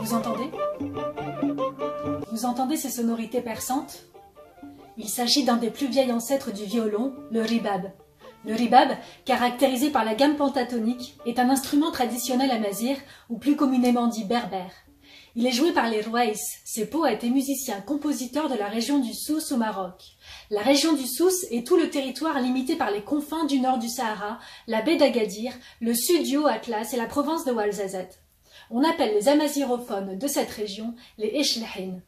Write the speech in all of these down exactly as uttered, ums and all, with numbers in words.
Vous entendez? Vous entendez ces sonorités perçantes? Il s'agit d'un des plus vieils ancêtres du violon, le ribab. Le ribab, caractérisé par la gamme pentatonique, est un instrument traditionnel amazigh, ou plus communément dit berbère. Il est joué par les Rouaïs, ces poètes et musiciens compositeurs de la région du Souss au Maroc. La région du Souss est tout le territoire limité par les confins du nord du Sahara, la baie d'Agadir, le sud du Haut-Atlas et la province de Ouarzazate. On appelle les amazirophones de cette région les Echlehine.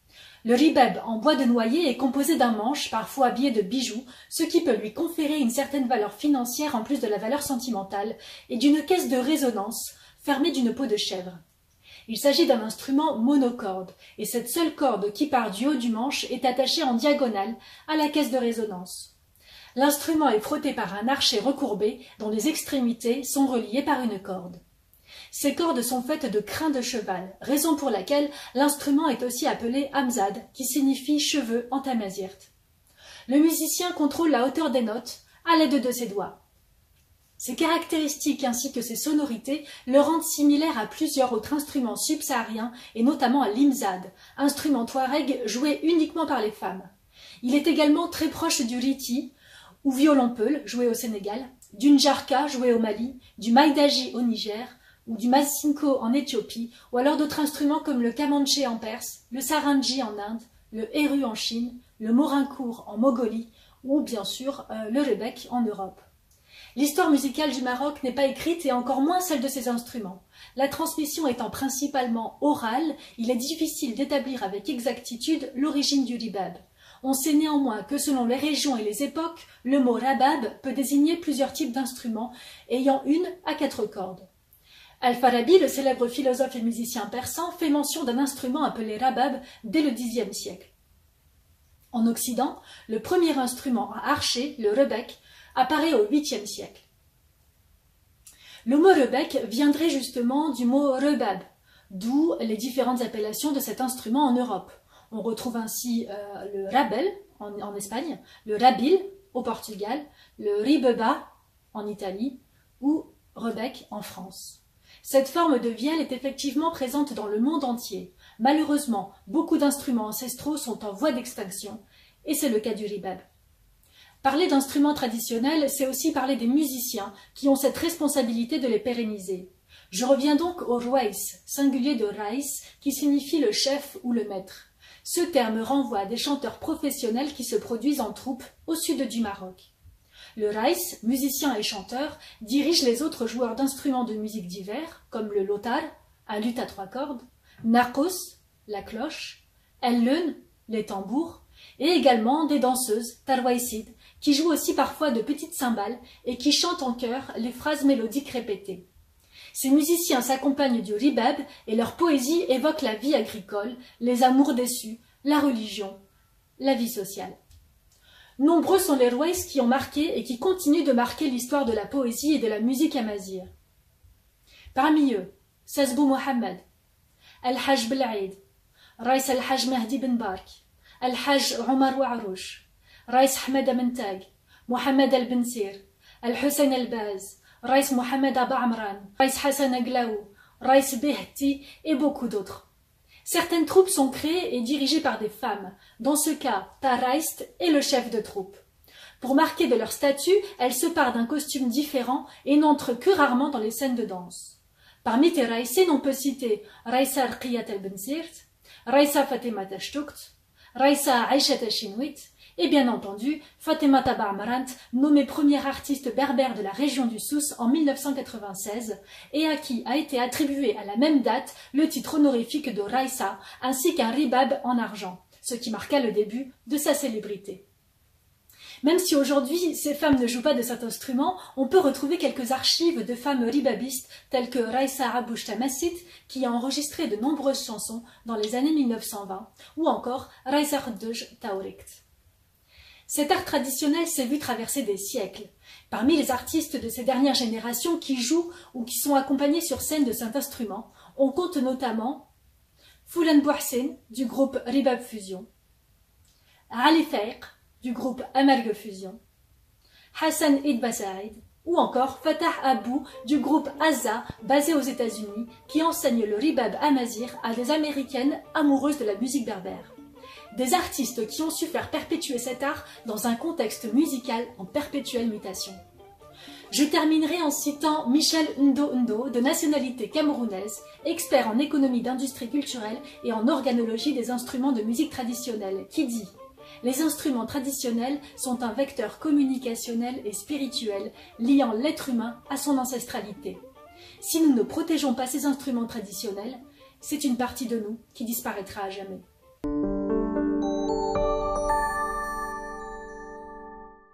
Le ribab en bois de noyer est composé d'un manche, parfois habillé de bijoux, ce qui peut lui conférer une certaine valeur financière en plus de la valeur sentimentale, et d'une caisse de résonance fermée d'une peau de chèvre. Il s'agit d'un instrument monocorde, et cette seule corde qui part du haut du manche est attachée en diagonale à la caisse de résonance. L'instrument est frotté par un archet recourbé dont les extrémités sont reliées par une corde. Ces cordes sont faites de crins de cheval, raison pour laquelle l'instrument est aussi appelé amzad, qui signifie cheveux en tamazirt. Le musicien contrôle la hauteur des notes à l'aide de ses doigts. Ces caractéristiques ainsi que ses sonorités le rendent similaire à plusieurs autres instruments subsahariens et notamment à l'imzad, instrument touareg joué uniquement par les femmes. Il est également très proche du riti, ou violon-peul, joué au Sénégal, du njarka, joué au Mali, du maïdaji au Niger, ou du masinko en Éthiopie, ou alors d'autres instruments comme le kamanché en Perse, le sarangi en Inde, le héru en Chine, le morincourt en Mongolie, ou bien sûr euh, le rebek en Europe. L'histoire musicale du Maroc n'est pas écrite et encore moins celle de ses instruments. La transmission étant principalement orale, il est difficile d'établir avec exactitude l'origine du ribab. On sait néanmoins que selon les régions et les époques, le mot rabab peut désigner plusieurs types d'instruments ayant une à quatre cordes. Al-Farabi, le célèbre philosophe et musicien persan, fait mention d'un instrument appelé rabab dès le dixième siècle. En Occident, le premier instrument à archer, le rebek, apparaît au huitième siècle. Le mot rebek viendrait justement du mot rebab, d'où les différentes appellations de cet instrument en Europe. On retrouve ainsi euh, le rabel en, en Espagne, le rabil au Portugal, le ribeba en Italie ou rebek en France. Cette forme de vielle est effectivement présente dans le monde entier. Malheureusement, beaucoup d'instruments ancestraux sont en voie d'extinction, et c'est le cas du ribab. Parler d'instruments traditionnels, c'est aussi parler des musiciens qui ont cette responsabilité de les pérenniser. Je reviens donc au rouaïs, singulier de raïs, qui signifie le chef ou le maître. Ce terme renvoie à des chanteurs professionnels qui se produisent en troupe au sud du Maroc. Le raïs, musicien et chanteur, dirige les autres joueurs d'instruments de musique divers, comme le lotar, un luth à trois cordes, narkos, la cloche, el-leun, les tambours, et également des danseuses, tarwaïsid, qui jouent aussi parfois de petites cymbales et qui chantent en chœur les phrases mélodiques répétées. Ces musiciens s'accompagnent du ribab et leur poésie évoque la vie agricole, les amours déçus, la religion, la vie sociale. Nombreux sont les rouaïs qui ont marqué et qui continuent de marquer l'histoire de la poésie et de la musique amazigh. Parmi eux, Sazbou Mohammed, Al-Hajj Bel'aïd, Raïs Al-Hajj Mahdi Ben Bark, Al-Hajj Omar Ouarouch, Raïs Ahmed Amintag, Mohamed Al-Bensir, Al-Hussein Al-Baz, Raïs Mohamed Aba Amran, Raïs Hassan Aglaou, Raïs Behti et beaucoup d'autres. Certaines troupes sont créées et dirigées par des femmes. Dans ce cas, Taraïst est le chef de troupe. Pour marquer de leur statut, elles se parent d'un costume différent et n'entrent que rarement dans les scènes de danse. Parmi tes raïsines, on peut citer Raïsa Rqiyat Al-Bensirt, Raïsa Fatima Tashtukt, Raïsa Aïcha Tachinouit, et bien entendu, Fatima Taba Amrant, nommée première artiste berbère de la région du Souss en mille neuf cent quatre-vingt-seize, et à qui a été attribué à la même date le titre honorifique de Raïsa, ainsi qu'un ribab en argent, ce qui marqua le début de sa célébrité. Même si aujourd'hui ces femmes ne jouent pas de cet instrument, on peut retrouver quelques archives de femmes ribabistes telles que Raïsa Abouch Tamassit, qui a enregistré de nombreuses chansons dans les années mille neuf cent vingt, ou encore Raïsa Khdouj Taourikt. Cet art traditionnel s'est vu traverser des siècles. Parmi les artistes de ces dernières générations qui jouent ou qui sont accompagnés sur scène de cet instrument, on compte notamment Foulan Bouhsen du groupe Ribab Fusion, Ali Faiq du groupe Amargue Fusion, Hassan Id Basaïd Ou encore Fatah Abou du groupe Azza, basé aux États-Unis, qui enseigne le ribab amazigh à des Américaines amoureuses de la musique berbère. Des artistes qui ont su faire perpétuer cet art dans un contexte musical en perpétuelle mutation. Je terminerai en citant Michel Ndo Ndo, de nationalité camerounaise, expert en économie d'industrie culturelle et en organologie des instruments de musique traditionnelle, qui dit « Les instruments traditionnels sont un vecteur communicationnel et spirituel liant l'être humain à son ancestralité. Si nous ne protégeons pas ces instruments traditionnels, c'est une partie de nous qui disparaîtra à jamais. »